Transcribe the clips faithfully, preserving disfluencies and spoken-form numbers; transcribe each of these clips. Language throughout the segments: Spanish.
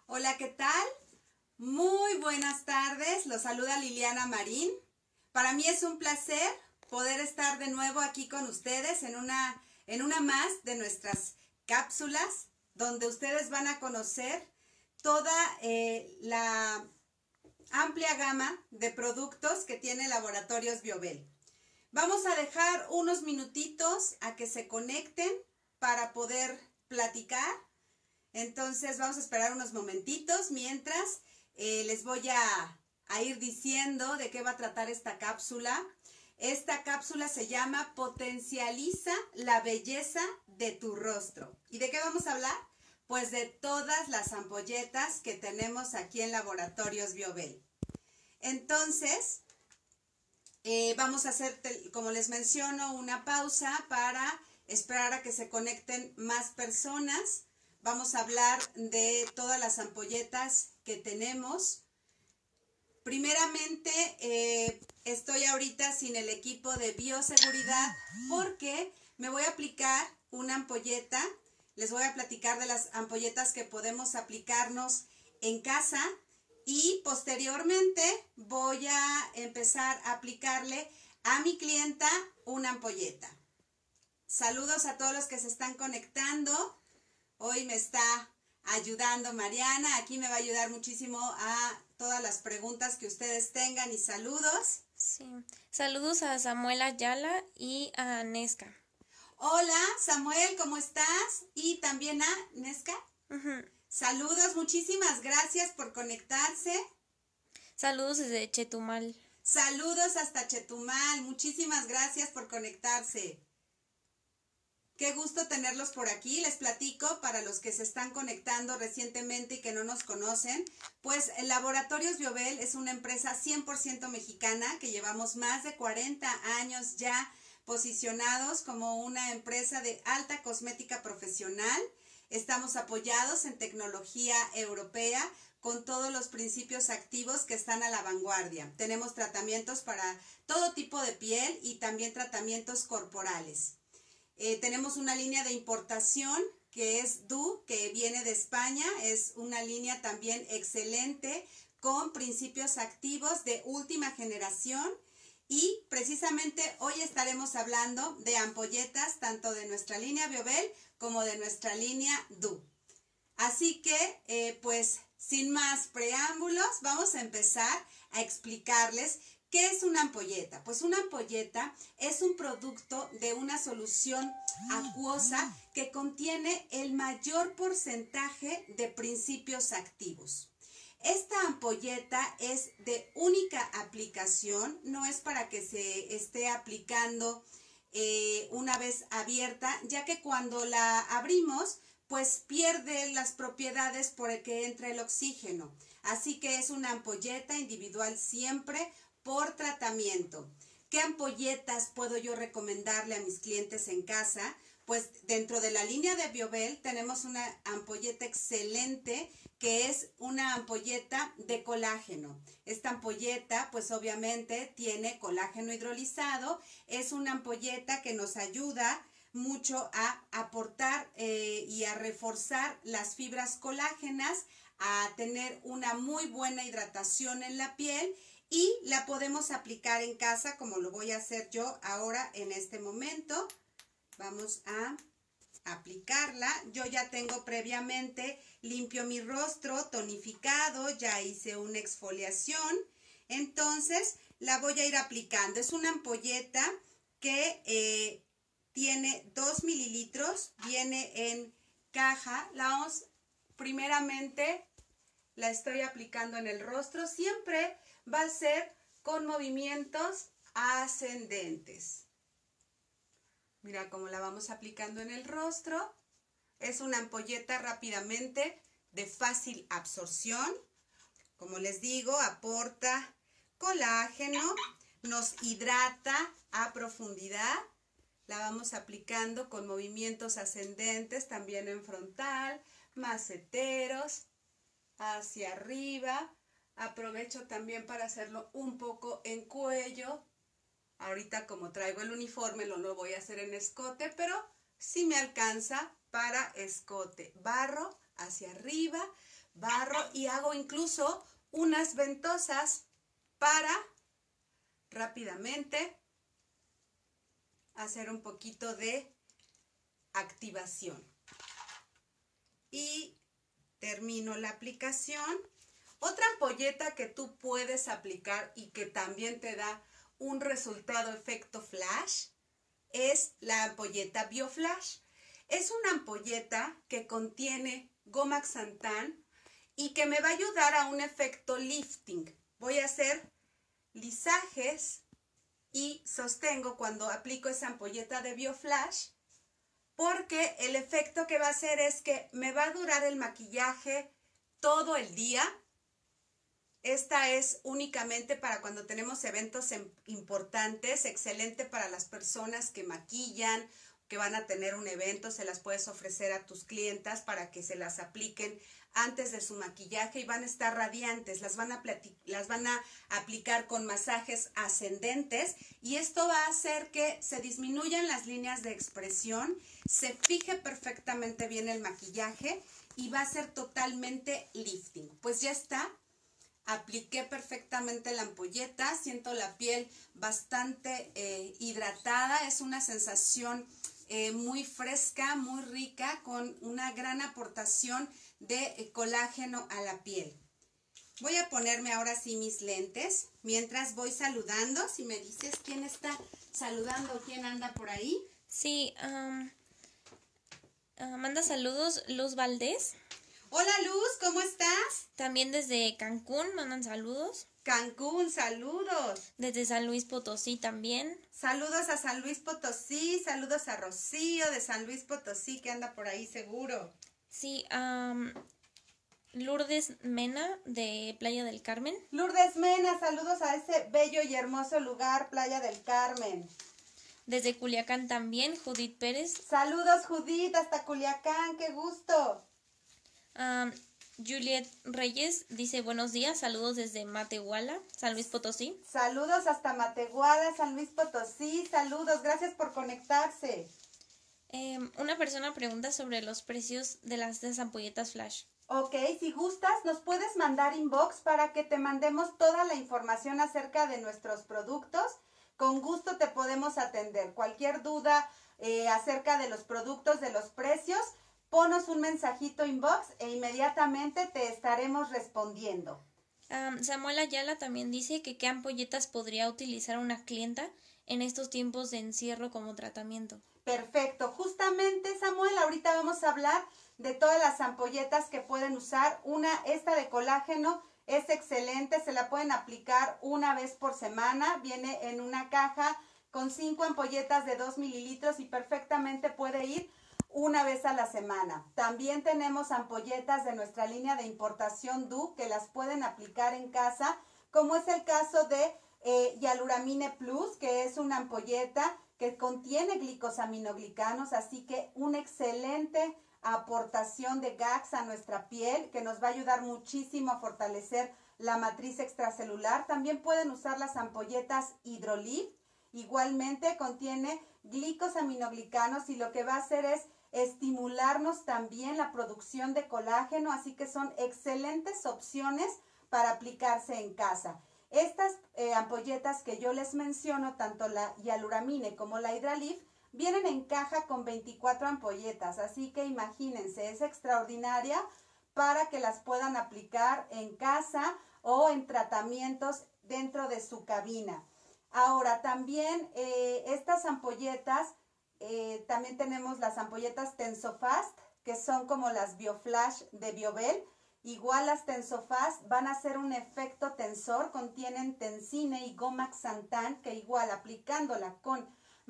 Hola, ¿qué tal? Muy buenas tardes, los saluda Liliana Marín. Para mí es un placer poder estar de nuevo aquí con ustedes en una, en una más de nuestras cápsulas, donde ustedes van a conocer toda eh, la amplia gama de productos que tiene Laboratorios Biobel. Vamos a dejar unos minutitos a que se conecten para poder platicar. Entonces vamos a esperar unos momentitos mientras eh, les voy a, a ir diciendo de qué va a tratar esta cápsula. Esta cápsula se llama Potencializa la belleza de tu rostro. ¿Y de qué vamos a hablar? Pues de todas las ampolletas que tenemos aquí en Laboratorios Biobel. Entonces, eh, vamos a hacer, como les menciono, una pausa para esperar a que se conecten más personas. Vamos a hablar de todas las ampolletas que tenemos. Primeramente, eh, estoy ahorita sin el equipo de bioseguridad porque me voy a aplicar una ampolleta. Les voy a platicar de las ampolletas que podemos aplicarnos en casa y posteriormente voy a empezar a aplicarle a mi clienta una ampolleta. Saludos a todos los que se están conectando. Hoy me está ayudando Mariana, aquí me va a ayudar muchísimo a todas las preguntas que ustedes tengan y saludos. Sí, saludos a Samuel Ayala y a Nesca. Hola Samuel, ¿cómo estás? Y también a Nesca. Uh-huh. Saludos, muchísimas gracias por conectarse. Saludos desde Chetumal. Saludos hasta Chetumal, muchísimas gracias por conectarse. Qué gusto tenerlos por aquí. Les platico para los que se están conectando recientemente y que no nos conocen, pues el Laboratorios Biobel es una empresa cien por ciento mexicana que llevamos más de cuarenta años ya posicionados como una empresa de alta cosmética profesional. Estamos apoyados en tecnología europea con todos los principios activos que están a la vanguardia. Tenemos tratamientos para todo tipo de piel y también tratamientos corporales. Eh, tenemos una línea de importación que es D U, que viene de España. Es una línea también excelente con principios activos de última generación. Y precisamente hoy estaremos hablando de ampolletas tanto de nuestra línea Biobel como de nuestra línea D U. Así que, eh, pues, sin más preámbulos, vamos a empezar a explicarles ¿qué es una ampolleta? Pues una ampolleta es un producto de una solución acuosa que contiene el mayor porcentaje de principios activos. Esta ampolleta es de única aplicación, no es para que se esté aplicando eh, una vez abierta, ya que cuando la abrimos, pues pierde las propiedades por el que entra el oxígeno. Así que es una ampolleta individual siempre por tratamiento. ¿Qué ampolletas puedo yo recomendarle a mis clientes en casa? Pues dentro de la línea de Biobel tenemos una ampolleta excelente que es una ampolleta de colágeno. Esta ampolleta pues obviamente tiene colágeno hidrolizado. Es una ampolleta que nos ayuda mucho a aportar eh, y a reforzar las fibras colágenas, a tener una muy buena hidratación en la piel. Y la podemos aplicar en casa como lo voy a hacer yo ahora en este momento. Vamos a aplicarla. Yo ya tengo previamente limpio mi rostro, tonificado, ya hice una exfoliación. Entonces la voy a ir aplicando. Es una ampolleta que eh, tiene dos mililitros, viene en caja. La vamos, primeramente la estoy aplicando en el rostro. Siempre va a ser con movimientos ascendentes. Mira cómo la vamos aplicando en el rostro. Es una ampolleta rápidamente de fácil absorción. Como les digo, aporta colágeno, nos hidrata a profundidad. La vamos aplicando con movimientos ascendentes, también en frontal, maceteros, hacia arriba. Aprovecho también para hacerlo un poco en cuello. Ahorita como traigo el uniforme lo no voy a hacer en escote, pero sí me alcanza para escote. Barro hacia arriba, barro y hago incluso unas ventosas para rápidamente hacer un poquito de activación. Y termino la aplicación. Otra ampolleta que tú puedes aplicar y que también te da un resultado efecto flash es la ampolleta BioFlash. Es una ampolleta que contiene goma xantán y que me va a ayudar a un efecto lifting. Voy a hacer lisajes y sostengo cuando aplico esa ampolleta de BioFlash, porque el efecto que va a hacer es que me va a durar el maquillaje todo el día. Esta es únicamente para cuando tenemos eventos importantes, excelente para las personas que maquillan, que van a tener un evento, se las puedes ofrecer a tus clientas para que se las apliquen antes de su maquillaje y van a estar radiantes, las van a, las van a aplicar con masajes ascendentes y esto va a hacer que se disminuyan las líneas de expresión, se fije perfectamente bien el maquillaje y va a ser totalmente lifting. Pues ya está, apliqué perfectamente la ampolleta, siento la piel bastante eh, hidratada, es una sensación eh, muy fresca, muy rica, con una gran aportación de colágeno a la piel. Voy a ponerme ahora sí mis lentes, mientras voy saludando. Si me dices quién está saludando, quién anda por ahí. Sí, um, uh, manda saludos Luz Valdés. Hola Luz, ¿cómo estás? También desde Cancún mandan saludos. Cancún, saludos. Desde San Luis Potosí también. Saludos a San Luis Potosí, saludos a Rocío de San Luis Potosí que anda por ahí seguro. Sí, um, Lourdes Mena de Playa del Carmen. Lourdes Mena, saludos a ese bello y hermoso lugar, Playa del Carmen. Desde Culiacán también, Judith Pérez. Saludos Judith, hasta Culiacán, qué gusto. Um, Juliet Reyes dice buenos días, saludos desde Matehuala, San Luis Potosí. Saludos hasta Matehuala, San Luis Potosí, saludos, gracias por conectarse. Eh, una persona pregunta sobre los precios de las, de las ampolletas flash. Ok, si gustas nos puedes mandar inbox para que te mandemos toda la información acerca de nuestros productos. Con gusto te podemos atender. Cualquier duda eh, acerca de los productos, de los precios, ponos un mensajito inbox e inmediatamente te estaremos respondiendo. Um, Samuel Ayala también dice que qué ampolletas podría utilizar una clienta en estos tiempos de encierro como tratamiento. Perfecto. Justamente, Samuel, ahorita vamos a hablar de todas las ampolletas que pueden usar. Una, esta de colágeno es excelente, se la pueden aplicar una vez por semana. Viene en una caja con cinco ampolletas de dos mililitros y perfectamente puede ir una vez a la semana. También tenemos ampolletas de nuestra línea de importación D U que las pueden aplicar en casa, como es el caso de eh, Yaluramine Plus, que es una ampolleta que contiene glicosaminoglicanos, así que una excelente aportación de gags a nuestra piel que nos va a ayudar muchísimo a fortalecer la matriz extracelular. También pueden usar las ampolletas Hydrolift, igualmente contiene glicosaminoglicanos y lo que va a hacer es estimularnos también la producción de colágeno, así que son excelentes opciones para aplicarse en casa. Estas eh, ampolletas que yo les menciono, tanto la Yaluramine como la Hydralift, vienen en caja con veinticuatro ampolletas, así que imagínense, es extraordinaria para que las puedan aplicar en casa o en tratamientos dentro de su cabina. Ahora, también eh, estas ampolletas, eh, también tenemos las ampolletas Tensofast, que son como las BioFlash de Biobel. Igual las Tensofast van a hacer un efecto tensor, contienen tensine y goma xantán, que igual aplicándola con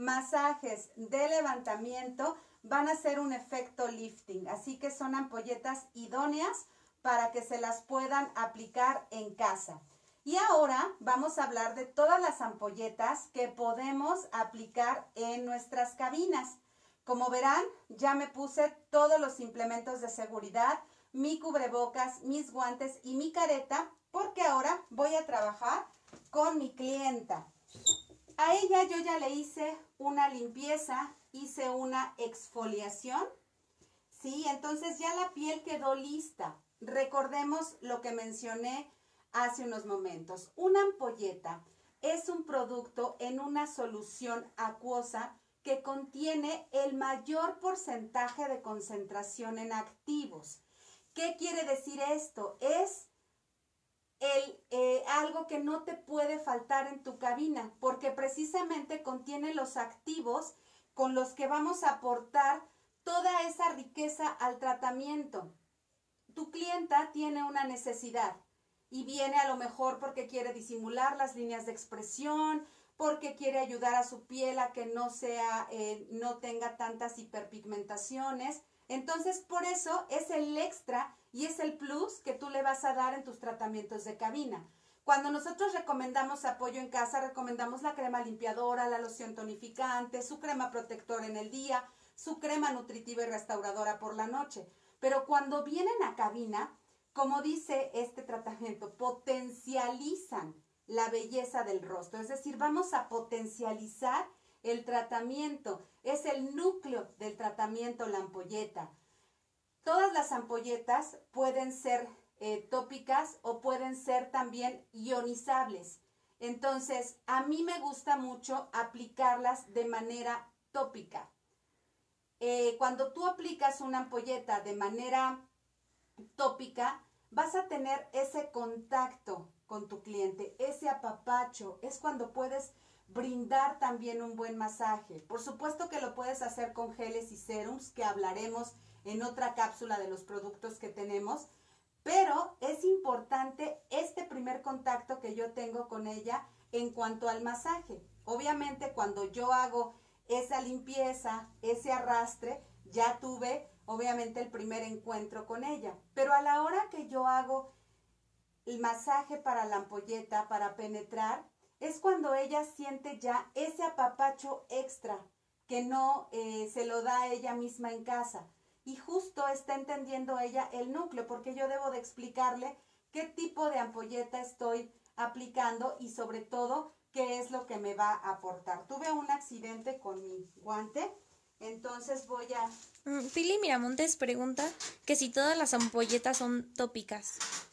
masajes de levantamiento van a hacer un efecto lifting. Así que son ampolletas idóneas para que se las puedan aplicar en casa. Y ahora vamos a hablar de todas las ampolletas que podemos aplicar en nuestras cabinas. Como verán, ya me puse todos los implementos de seguridad, mi cubrebocas, mis guantes y mi careta, porque ahora voy a trabajar con mi clienta. A ella yo ya le hice una limpieza, hice una exfoliación. Sí, entonces ya la piel quedó lista. Recordemos lo que mencioné hace unos momentos. Una ampolleta es un producto en una solución acuosa que contiene el mayor porcentaje de concentración en activos. ¿Qué quiere decir esto? Es el, eh, algo que no te puede faltar en tu cabina, porque precisamente contiene los activos con los que vamos a aportar toda esa riqueza al tratamiento. Tu clienta tiene una necesidad y viene a lo mejor porque quiere disimular las líneas de expresión, porque quiere ayudar a su piel a que no sea, eh, no tenga tantas hiperpigmentaciones. Entonces, por eso es el extra y es el plus que tú le vas a dar en tus tratamientos de cabina. Cuando nosotros recomendamos apoyo en casa, recomendamos la crema limpiadora, la loción tonificante, su crema protectora en el día, su crema nutritiva y restauradora por la noche. Pero cuando vienen a cabina, como dice este tratamiento, potencializan la belleza del rostro. Es decir, vamos a potencializar el tratamiento. Es el núcleo del tratamiento la ampolleta. Todas las ampolletas pueden ser eh, tópicas o pueden ser también ionizables. Entonces, a mí me gusta mucho aplicarlas de manera tópica. Eh, cuando tú aplicas una ampolleta de manera tópica, vas a tener ese contacto con tu cliente, ese apapacho. Es cuando puedes brindar también un buen masaje. Por supuesto que lo puedes hacer con geles y serums, que hablaremos en otra cápsula de los productos que tenemos, pero es importante este primer contacto que yo tengo con ella en cuanto al masaje. Obviamente, cuando yo hago esa limpieza, ese arrastre, ya tuve obviamente el primer encuentro con ella. Pero a la hora que yo hago el masaje para la ampolleta, para penetrar, es cuando ella siente ya ese apapacho extra que no eh, se lo da a ella misma en casa. Y justo está entendiendo ella el núcleo, porque yo debo de explicarle qué tipo de ampolleta estoy aplicando y sobre todo qué es lo que me va a aportar. Tuve un accidente con mi guante, entonces voy a... Mm, Pili Miramontes pregunta que si todas las ampolletas son tópicas.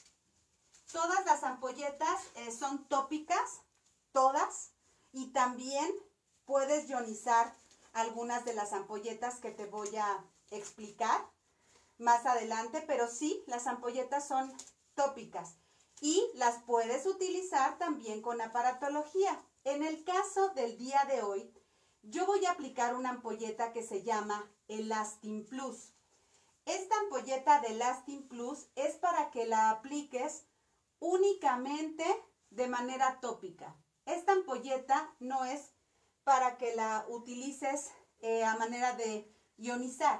Todas las ampolletas eh, son tópicas, todas, y también puedes ionizar algunas de las ampolletas que te voy a explicar más adelante, pero sí, las ampolletas son tópicas y las puedes utilizar también con aparatología. En el caso del día de hoy, yo voy a aplicar una ampolleta que se llama Elastin Plus. Esta ampolleta de Elastin Plus es para que la apliques únicamente de manera tópica. Esta ampolleta no es para que la utilices eh, a manera de ionizar.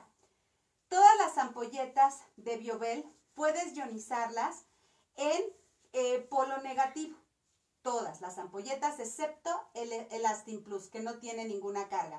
Todas las ampolletas de Biobel puedes ionizarlas en eh, polo negativo. Todas las ampolletas excepto el Elastin Plus, que no tiene ninguna carga.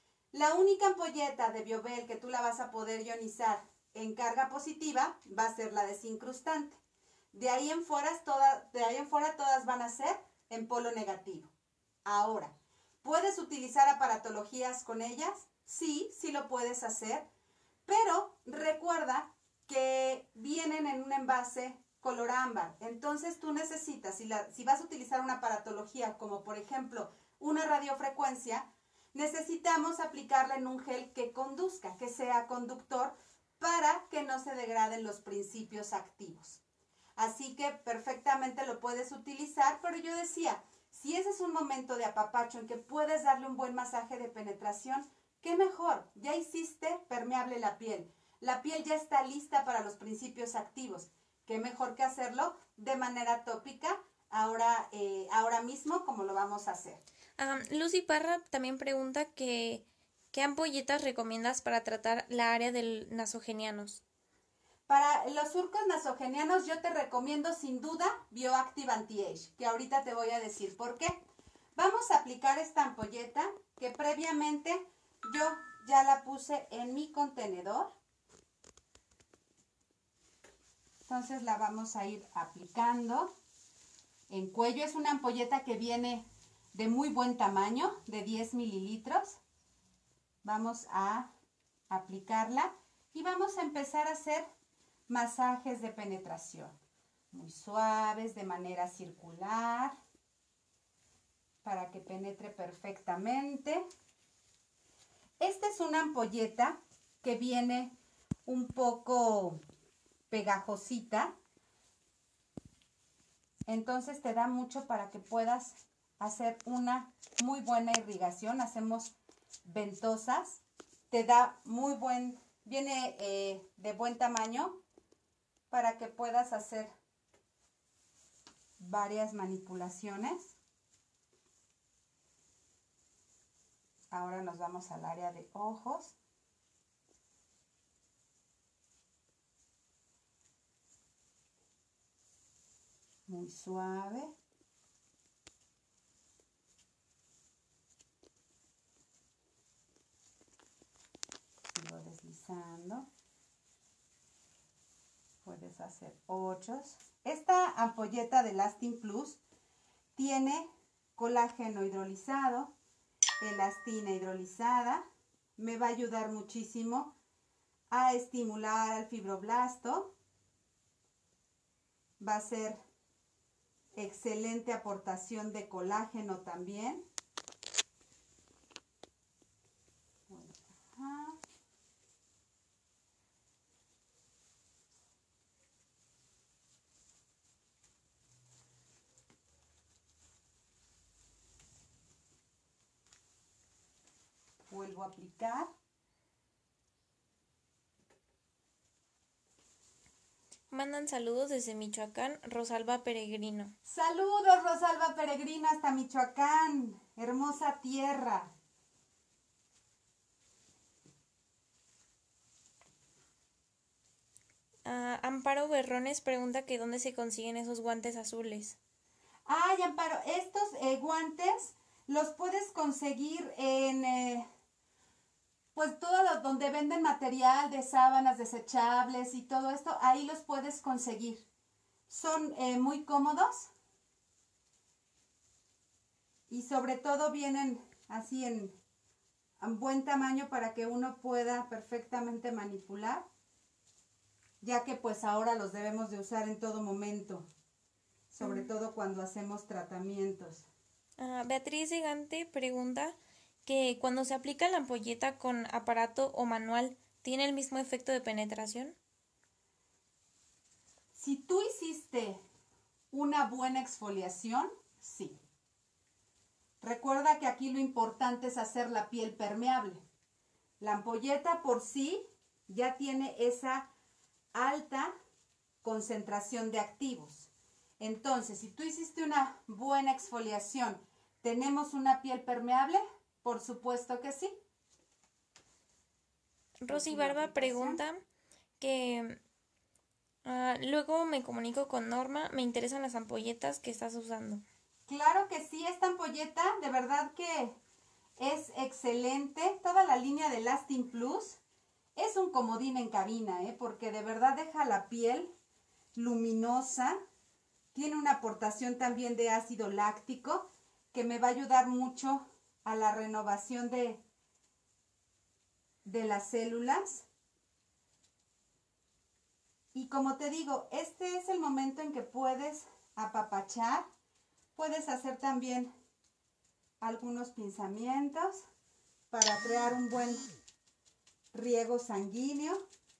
La única ampolleta de Biobel que tú la vas a poder ionizar en carga positiva va a ser la desincrustante. De ahí en fuera, toda, de ahí en fuera todas van a ser en polo negativo. Ahora, ¿puedes utilizar aparatologías con ellas? Sí, sí lo puedes hacer, pero recuerda que vienen en un envase color ámbar. Entonces tú necesitas, si, la, si vas a utilizar una aparatología como por ejemplo una radiofrecuencia, necesitamos aplicarla en un gel que conduzca, que sea conductor para que no se degraden los principios activos. Así que perfectamente lo puedes utilizar, pero yo decía, si ese es un momento de apapacho en que puedes darle un buen masaje de penetración, qué mejor, ya hiciste permeable la piel. La piel ya está lista para los principios activos. Qué mejor que hacerlo de manera tópica ahora, eh, ahora mismo como lo vamos a hacer. Um, Lucy Parra también pregunta que ¿qué ampolletas recomiendas para tratar la área del nasogenianos? Para los surcos nasogenianos yo te recomiendo sin duda Bioactive Anti-Age, que ahorita te voy a decir por qué. Vamos a aplicar esta ampolleta que previamente yo ya la puse en mi contenedor. Entonces la vamos a ir aplicando en cuello. Es una ampolleta que viene de muy buen tamaño, de diez mililitros. Vamos a aplicarla Y vamos a empezar a hacer masajes de penetración, muy suaves, de manera circular, para que penetre perfectamente. Esta es una ampolleta que viene un poco pegajosita, entonces te da mucho para que puedas hacer una muy buena irrigación. Hacemos ventosas, te da muy buen, viene eh, de buen tamaño para que puedas hacer varias manipulaciones. Ahora nos vamos al área de ojos. Muy suave. Sigo deslizando. Puedes hacer ochos. Esta ampolleta de Lasting Plus tiene colágeno hidrolizado, elastina hidrolizada. Me va a ayudar muchísimo a estimular al fibroblasto. Va a ser excelente aportación de colágeno también. Ajá. Vuelvo a aplicar. Mandan saludos desde Michoacán, Rosalba Peregrino. Saludos, Rosalba Peregrino, hasta Michoacán, hermosa tierra. Uh, Amparo Berrones pregunta que dónde se consiguen esos guantes azules. Ay, Amparo, estos eh, guantes los puedes conseguir en, eh, pues todo lo, donde venden material de sábanas desechables y todo esto, ahí los puedes conseguir. Son eh, muy cómodos y sobre todo vienen así en, en buen tamaño para que uno pueda perfectamente manipular, ya que pues ahora los debemos de usar en todo momento, sobre mm. todo cuando hacemos tratamientos. Uh, Beatriz Gigante pregunta que cuando se aplica la ampolleta con aparato o manual, ¿tiene el mismo efecto de penetración? Si tú hiciste una buena exfoliación, sí. Recuerda que aquí lo importante es hacer la piel permeable. La ampolleta por sí ya tiene esa alta concentración de activos. Entonces, si tú hiciste una buena exfoliación, ¿tenemos una piel permeable? Por supuesto que sí. Rosy Barba pregunta que uh, luego me comunico con Norma, me interesan las ampolletas que estás usando. Claro que sí, esta ampolleta de verdad que es excelente. Toda la línea de Lasting Plus es un comodín en cabina, ¿eh? Porque de verdad deja la piel luminosa. Tiene una aportación también de ácido láctico que me va a ayudar mucho a la renovación de, de las células. Y como te digo, este es el momento en que puedes apapachar. Puedes hacer también algunos pinzamientos para crear un buen riego sanguíneo.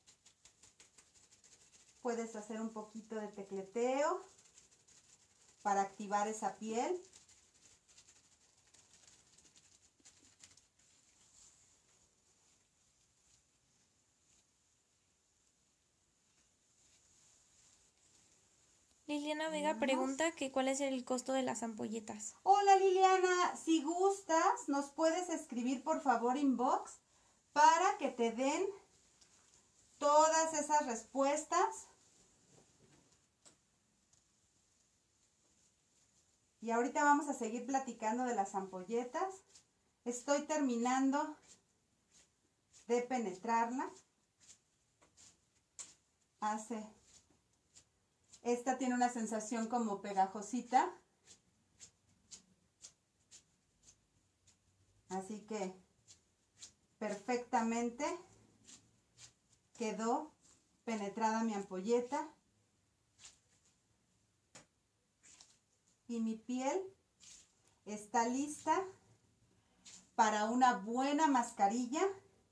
Puedes hacer un poquito de tecleteo para activar esa piel. Liliana Vega pregunta que cuál es el costo de las ampolletas. Hola Liliana, si gustas nos puedes escribir por favor inbox para que te den todas esas respuestas. Y ahorita vamos a seguir platicando de las ampolletas. Estoy terminando de penetrarla. Hace... Esta tiene una sensación como pegajosita. Así que perfectamente quedó penetrada mi ampolleta. Y mi piel está lista para una buena mascarilla.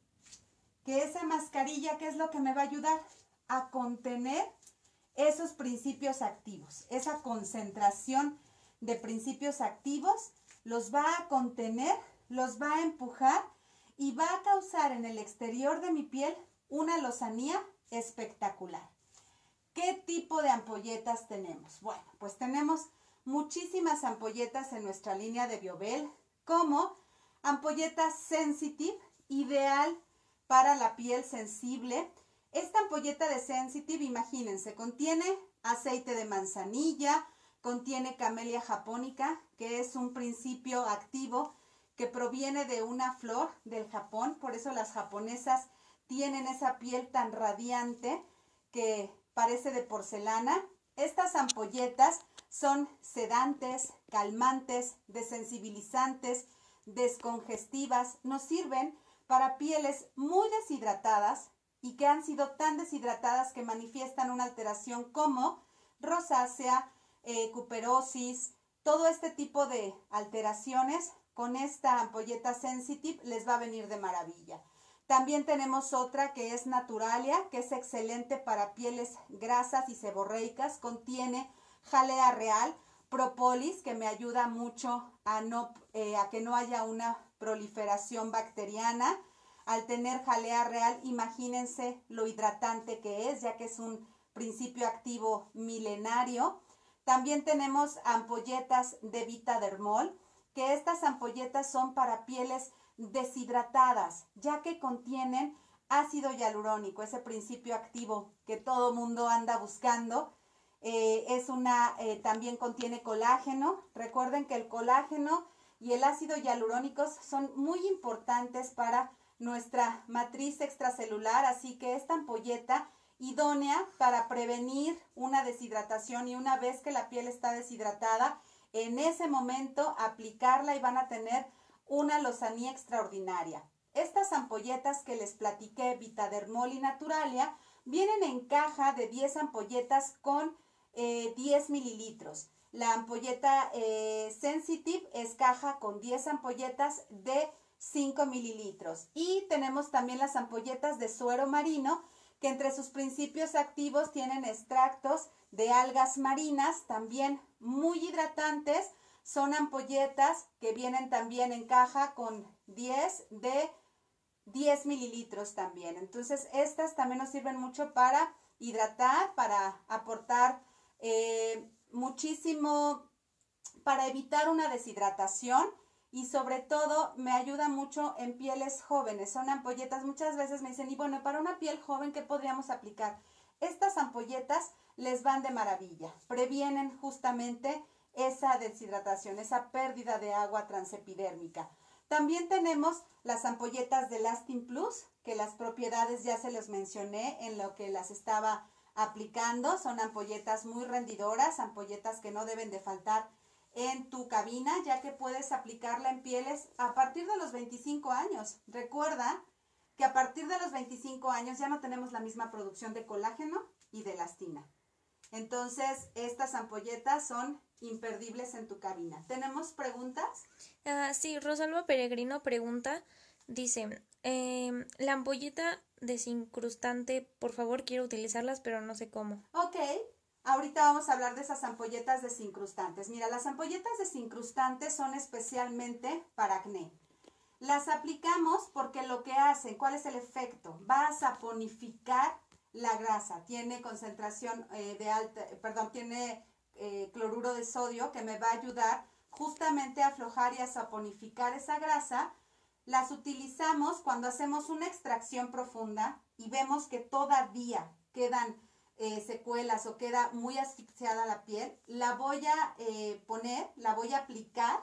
Que esa mascarilla, ¿qué es lo que me va a ayudar? A contener esos principios activos. Esa concentración de principios activos los va a contener, los va a empujar y va a causar en el exterior de mi piel una lozanía espectacular. ¿Qué tipo de ampolletas tenemos? Bueno, pues tenemos muchísimas ampolletas en nuestra línea de Biobel, como ampolleta Sensitive, ideal para la piel sensible. Esta ampolleta de Sensitive, imagínense, contiene aceite de manzanilla, contiene camelia japonica, que es un principio activo que proviene de una flor del Japón. Por eso las japonesas tienen esa piel tan radiante que parece de porcelana. Estas ampolletas son sedantes, calmantes, desensibilizantes, descongestivas. Nos sirven para pieles muy deshidratadas y que han sido tan deshidratadas que manifiestan una alteración como rosácea, eh, cuperosis, todo este tipo de alteraciones. Con esta ampolleta Sensitive les va a venir de maravilla. También tenemos otra que es Naturalia, que es excelente para pieles grasas y seborreicas. Contiene jalea real, propolis, que me ayuda mucho a, no, eh, a que no haya una proliferación bacteriana. Al tener jalea real, imagínense lo hidratante que es, ya que es un principio activo milenario. También tenemos ampolletas de Vitadermol, que estas ampolletas son para pieles deshidratadas, ya que contienen ácido hialurónico, ese principio activo que todo mundo anda buscando. Eh, es una, eh, también contiene colágeno. Recuerden que el colágeno y el ácido hialurónico son muy importantes para nuestra matriz extracelular, así que esta ampolleta idónea para prevenir una deshidratación, y una vez que la piel está deshidratada, en ese momento aplicarla y van a tener una lozanía extraordinaria. Estas ampolletas que les platiqué, Vitadermol y Naturalia, vienen en caja de diez ampolletas con eh, diez mililitros. La ampolleta eh, Sensitive es caja con diez ampolletas de cinco mililitros. Y tenemos también las ampolletas de suero marino, que entre sus principios activos tienen extractos de algas marinas, también muy hidratantes. Son ampolletas que vienen también en caja con diez de diez mililitros también. Entonces estas también nos sirven mucho para hidratar, para aportar eh, muchísimo, para evitar una deshidratación, y sobre todo me ayuda mucho en pieles jóvenes. Son ampolletas, muchas veces me dicen, y bueno, para una piel joven, ¿qué podríamos aplicar? Estas ampolletas les van de maravilla, previenen justamente esa deshidratación, esa pérdida de agua transepidérmica. También tenemos las ampolletas de Lasting Plus, que las propiedades ya se los mencioné en lo que las estaba aplicando. Son ampolletas muy rendidoras, ampolletas que no deben de faltar en tu cabina, ya que puedes aplicarla en pieles a partir de los veinticinco años. Recuerda que a partir de los veinticinco años ya no tenemos la misma producción de colágeno y de elastina. Entonces, estas ampolletas son imperdibles en tu cabina. ¿Tenemos preguntas? Uh, sí, Rosalba Peregrino pregunta, dice, eh, la ampolleta desincrustante, por favor, quiero utilizarlas, pero no sé cómo. Ok, ahorita vamos a hablar de esas ampolletas desincrustantes. Mira, las ampolletas desincrustantes son especialmente para acné. Las aplicamos porque lo que hacen, ¿cuál es el efecto? Va a saponificar la grasa. Tiene concentración eh, de alta, perdón, tiene eh, cloruro de sodio, que me va a ayudar justamente a aflojar y a saponificar esa grasa. Las utilizamos cuando hacemos una extracción profunda y vemos que todavía quedan eh, secuelas o queda muy asfixiada la piel. La voy a eh, poner, la voy a aplicar,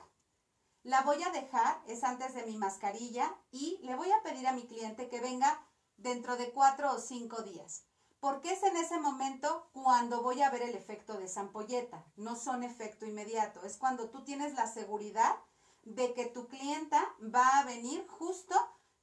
la voy a dejar, es antes de mi mascarilla, y le voy a pedir a mi cliente que venga dentro de cuatro o cinco días. Porque es en ese momento cuando voy a ver el efecto de esa ampolleta. No son efecto inmediato. Es cuando tú tienes la seguridad de que tu clienta va a venir justo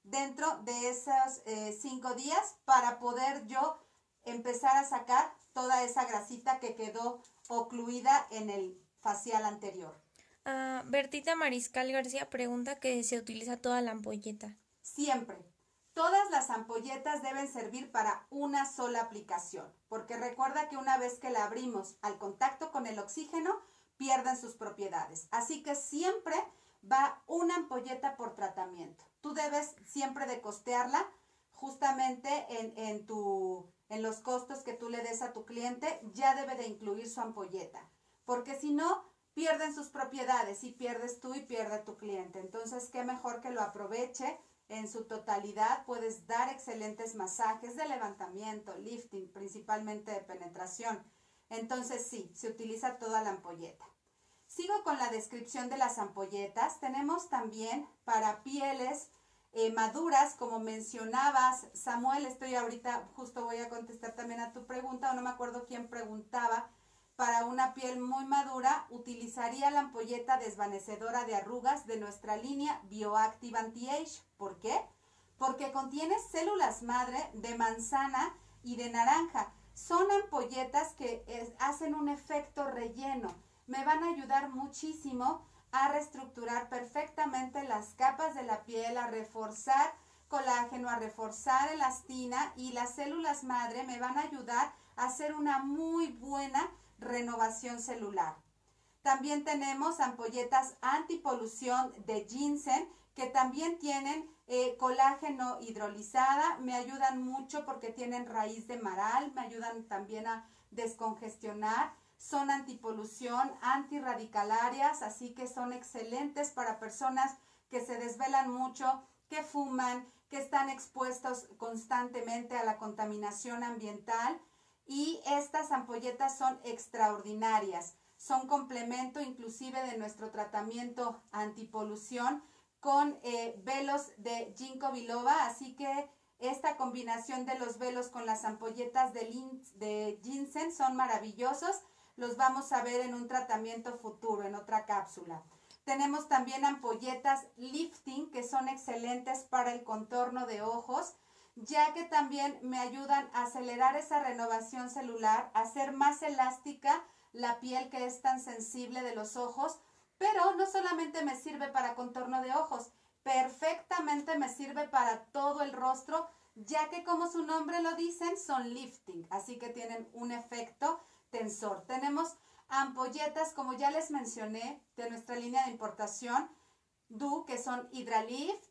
dentro de esos eh, cinco días para poder yo empezar a sacar toda esa grasita que quedó ocluida en el facial anterior. Uh, Bertita Mariscal García pregunta que se utiliza toda la ampolleta. Siempre. Todas las ampolletas deben servir para una sola aplicación, porque recuerda que una vez que la abrimos al contacto con el oxígeno, pierden sus propiedades. Así que siempre va una ampolleta por tratamiento. Tú debes siempre de costearla justamente en, en, tu, en los costos que tú le des a tu cliente, ya debe de incluir su ampolleta, porque si no, pierden sus propiedades y pierdes tú y pierde tu cliente. Entonces, qué mejor que lo aproveche en su totalidad. Puedes dar excelentes masajes de levantamiento, lifting, principalmente de penetración. Entonces sí, se utiliza toda la ampolleta. Sigo con la descripción de las ampolletas. Tenemos también para pieles eh, maduras, como mencionabas, Samuel, estoy ahorita, justo voy a contestar también a tu pregunta, o no me acuerdo quién preguntaba. Para una piel muy madura, utilizaría la ampolleta desvanecedora de arrugas de nuestra línea Bioactive Anti-Age. ¿Por qué? Porque contiene células madre de manzana y de naranja. Son ampolletas que es, hacen un efecto relleno. Me van a ayudar muchísimo a reestructurar perfectamente las capas de la piel, a reforzar colágeno, a reforzar elastina, y las células madre me van a ayudar a hacer una muy buena renovación celular. También tenemos ampolletas antipolución de ginseng, que también tienen eh, colágeno hidrolizada, me ayudan mucho porque tienen raíz de maral, me ayudan también a descongestionar, son antipolución, antirradicalarias, así que son excelentes para personas que se desvelan mucho, que fuman, que están expuestos constantemente a la contaminación ambiental. Y estas ampolletas son extraordinarias, son complemento inclusive de nuestro tratamiento antipolución con eh, velos de ginkgo biloba, así que esta combinación de los velos con las ampolletas de, de ginseng son maravillosos, los vamos a ver en un tratamiento futuro, en otra cápsula. Tenemos también ampolletas lifting, que son excelentes para el contorno de ojos, ya que también me ayudan a acelerar esa renovación celular, a hacer más elástica la piel que es tan sensible de los ojos, pero no solamente me sirve para contorno de ojos, perfectamente me sirve para todo el rostro, ya que como su nombre lo dicen, son lifting, así que tienen un efecto tensor. Tenemos ampolletas, como ya les mencioné, de nuestra línea de importación, D U, que son Hydralift,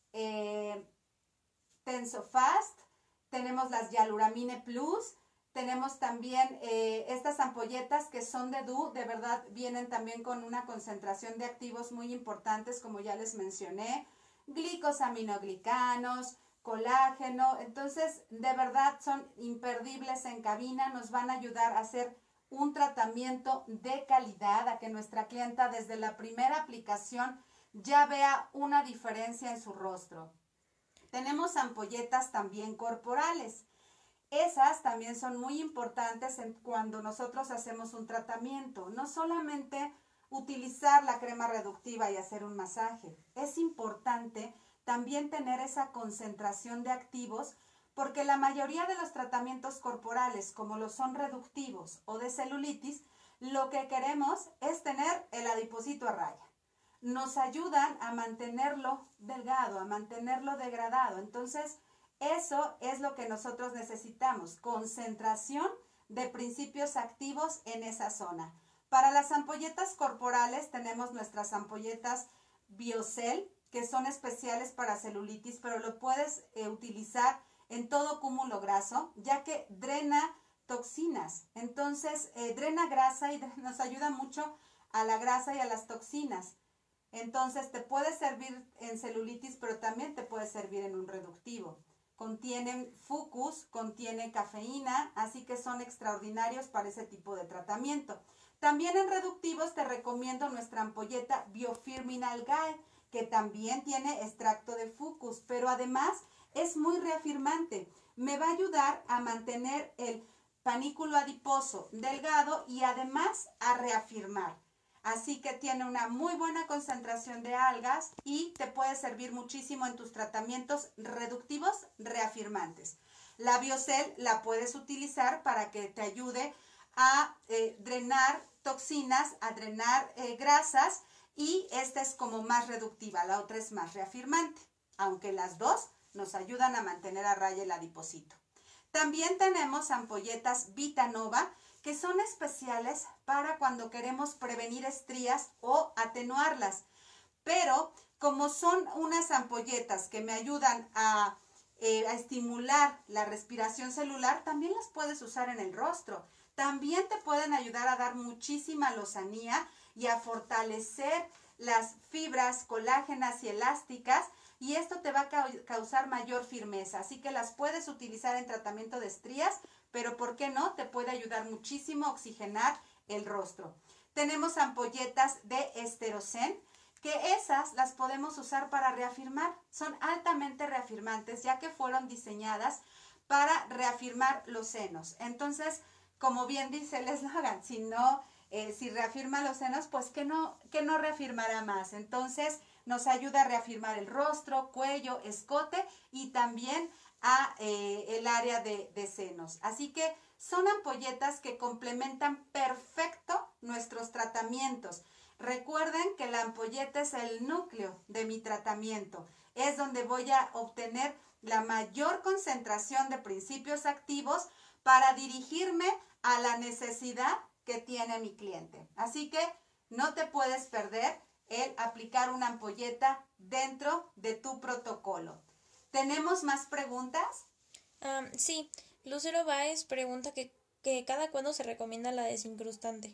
eh, TensoFast, tenemos las Yaluramine Plus, tenemos también eh, estas ampolletas que son de D U, de verdad vienen también con una concentración de activos muy importantes, como ya les mencioné, glicosaminoglicanos, colágeno, entonces de verdad son imperdibles en cabina, nos van a ayudar a hacer un tratamiento de calidad, a que nuestra clienta desde la primera aplicación ya vea una diferencia en su rostro. Tenemos ampolletas también corporales. Esas también son muy importantes en cuando nosotros hacemos un tratamiento. No solamente utilizar la crema reductiva y hacer un masaje. Es importante también tener esa concentración de activos, porque la mayoría de los tratamientos corporales, como lo son reductivos o de celulitis, lo que queremos es tener el adipocito a raya. Nos ayudan a mantenerlo delgado, a mantenerlo degradado. Entonces, eso es lo que nosotros necesitamos, concentración de principios activos en esa zona. Para las ampolletas corporales tenemos nuestras ampolletas Biocel, que son especiales para celulitis, pero lo puedes eh, utilizar en todo cúmulo graso, ya que drena toxinas. Entonces, eh, drena grasa y nos ayuda mucho a la grasa y a las toxinas. Entonces, te puede servir en celulitis, pero también te puede servir en un reductivo. Contienen fucus, contienen cafeína, así que son extraordinarios para ese tipo de tratamiento. También en reductivos te recomiendo nuestra ampolleta Biofirmin Algae, que también tiene extracto de fucus, pero además es muy reafirmante. Me va a ayudar a mantener el panículo adiposo delgado y además a reafirmar. Así que tiene una muy buena concentración de algas y te puede servir muchísimo en tus tratamientos reductivos reafirmantes. La Biocel la puedes utilizar para que te ayude a eh, drenar toxinas, a drenar eh, grasas, y esta es como más reductiva, la otra es más reafirmante, aunque las dos nos ayudan a mantener a raya el adipocito. También tenemos ampolletas Vitanova, que son especiales para cuando queremos prevenir estrías o atenuarlas. Pero como son unas ampolletas que me ayudan a, eh, a estimular la respiración celular, también las puedes usar en el rostro. También te pueden ayudar a dar muchísima lozanía y a fortalecer las fibras colágenas y elásticas, y esto te va a causar mayor firmeza. Así que las puedes utilizar en tratamiento de estrías, pero ¿por qué no? Te puede ayudar muchísimo a oxigenar el rostro. Tenemos ampolletas de Esterocen, que esas las podemos usar para reafirmar. Son altamente reafirmantes, ya que fueron diseñadas para reafirmar los senos. Entonces, como bien dice el eslogan, si no, eh, si reafirma los senos, pues que no, que no reafirmará más. Entonces, nos ayuda a reafirmar el rostro, cuello, escote y también a eh, el área de, de senos. Así que son ampolletas que complementan perfecto nuestros tratamientos. Recuerden que la ampolleta es el núcleo de mi tratamiento. Es donde voy a obtener la mayor concentración de principios activos para dirigirme a la necesidad que tiene mi cliente. Así que no te puedes perder el aplicar una ampolleta dentro de tu protocolo. ¿Tenemos más preguntas? Um, sí, Lucero Báez pregunta que, que cada cuándo se recomienda la desincrustante.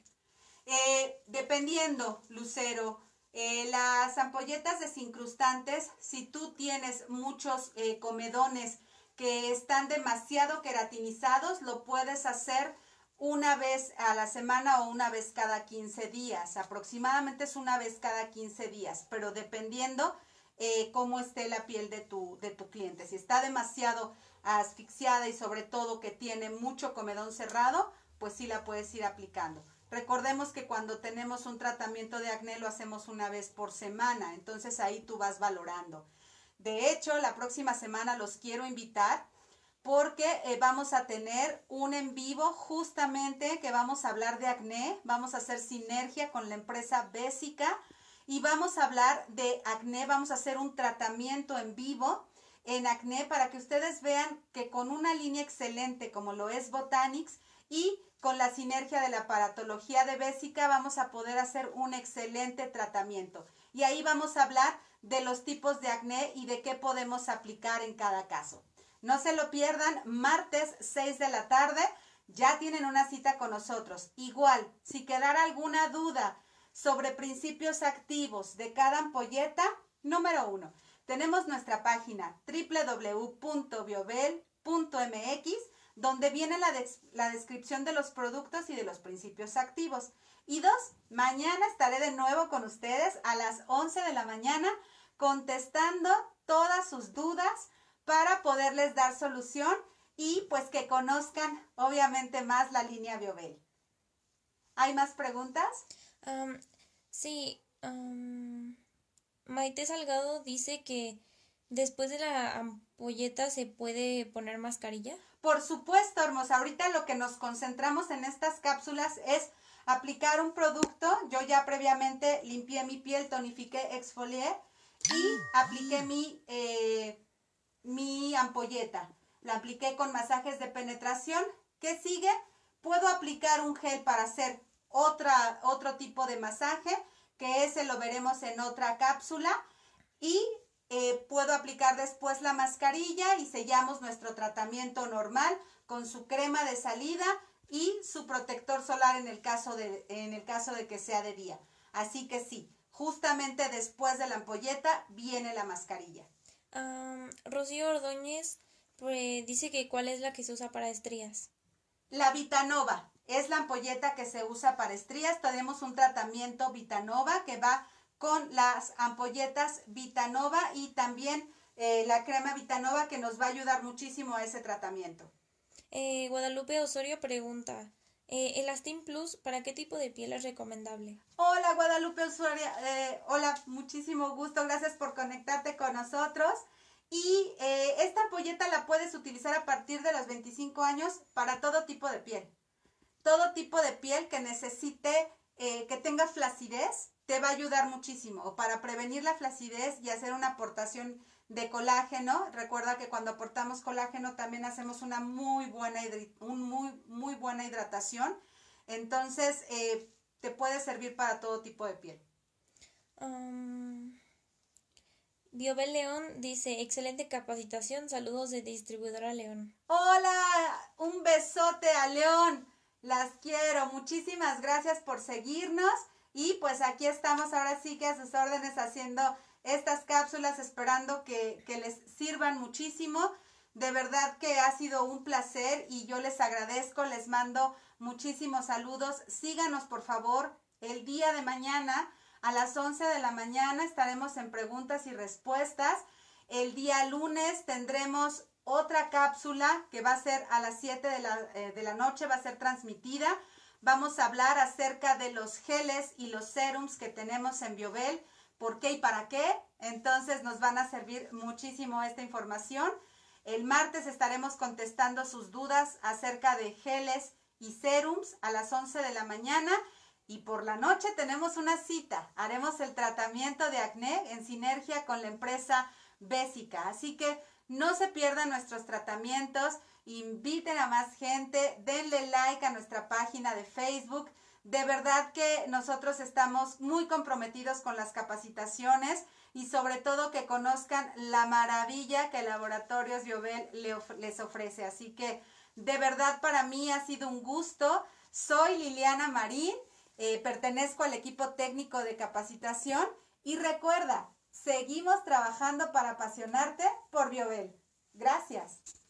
Eh, dependiendo, Lucero, eh, las ampolletas desincrustantes, si tú tienes muchos eh, comedones que están demasiado queratinizados, lo puedes hacer una vez a la semana o una vez cada quince días. Aproximadamente es una vez cada quince días, pero dependiendo eh, cómo esté la piel de tu, de tu cliente. Si está demasiado asfixiada y sobre todo que tiene mucho comedón cerrado, pues sí la puedes ir aplicando. Recordemos que cuando tenemos un tratamiento de acné lo hacemos una vez por semana, entonces ahí tú vas valorando. De hecho, la próxima semana los quiero invitar porque eh, vamos a tener un en vivo justamente que vamos a hablar de acné, vamos a hacer sinergia con la empresa Bésica y vamos a hablar de acné, vamos a hacer un tratamiento en vivo en acné para que ustedes vean que con una línea excelente como lo es Botanix y con la sinergia de la aparatología de Bésica vamos a poder hacer un excelente tratamiento. Y ahí vamos a hablar de los tipos de acné y de qué podemos aplicar en cada caso. No se lo pierdan, martes seis de la tarde, ya tienen una cita con nosotros. Igual, si quedara alguna duda sobre principios activos de cada ampolleta, número uno, tenemos nuestra página doble u doble u doble u punto biobel punto m x, donde viene la, des la descripción de los productos y de los principios activos. Y dos, mañana estaré de nuevo con ustedes a las once de la mañana contestando todas sus dudas para poderles dar solución y pues que conozcan obviamente más la línea Biobel. ¿Hay más preguntas? Um, sí, um, Maite Salgado dice que después de la ampolleta se puede poner mascarilla. Por supuesto, hermosa. Ahorita lo que nos concentramos en estas cápsulas es aplicar un producto. Yo ya previamente limpié mi piel, tonifiqué, exfolié y apliqué mi, eh, mi ampolleta. La apliqué con masajes de penetración. ¿Qué sigue? Puedo aplicar un gel para hacer otra, otro tipo de masaje, que ese lo veremos en otra cápsula. Y eh, puedo aplicar después la mascarilla y sellamos nuestro tratamiento normal con su crema de salida y su protector solar en el caso de, en el caso de que sea de día. Así que sí, justamente después de la ampolleta viene la mascarilla. Um, Rocío Ordóñez pues, dice que cuál es la que se usa para estrías. La Vitanova es la ampolleta que se usa para estrías. Tenemos un tratamiento Vitanova que va con las ampolletas Vitanova y también eh, la crema Vitanova que nos va a ayudar muchísimo a ese tratamiento. Eh, Guadalupe Osorio pregunta, Eh, Elastin Plus, ¿para qué tipo de piel es recomendable? Hola Guadalupe Usuaria, eh, hola, muchísimo gusto, gracias por conectarte con nosotros. Y eh, esta ampolleta la puedes utilizar a partir de los veinticinco años para todo tipo de piel. Todo tipo de piel que necesite, eh, que tenga flacidez, te va a ayudar muchísimo. O para prevenir la flacidez y hacer una aportación de colágeno. Recuerda que cuando aportamos colágeno también hacemos una muy buena, un muy, muy buena hidratación. Entonces, eh, te puede servir para todo tipo de piel. Um, Biobel León dice, excelente capacitación, saludos de distribuidora León. Hola, un besote a León, las quiero, muchísimas gracias por seguirnos y pues aquí estamos ahora sí que a sus órdenes haciendo estas cápsulas, esperando que, que les sirvan muchísimo. De verdad que ha sido un placer y yo les agradezco, les mando muchísimos saludos. Síganos por favor el día de mañana a las once de la mañana estaremos en preguntas y respuestas. El día lunes tendremos otra cápsula que va a ser a las siete de la, eh, de la noche, va a ser transmitida. Vamos a hablar acerca de los geles y los serums que tenemos en Biobel, por qué y para qué. Entonces nos van a servir muchísimo esta información. El martes estaremos contestando sus dudas acerca de geles y serums a las once de la mañana. Y por la noche tenemos una cita. Haremos el tratamiento de acné en sinergia con la empresa Bésica. Así que no se pierdan nuestros tratamientos. Inviten a más gente. Denle like a nuestra página de Facebook. De verdad que nosotros estamos muy comprometidos con las capacitaciones y sobre todo que conozcan la maravilla que Laboratorios Biobel les ofrece. Así que de verdad para mí ha sido un gusto. Soy Liliana Marín. Eh, pertenezco al equipo técnico de capacitación y recuerda, seguimos trabajando para apasionarte por Biobel. Gracias.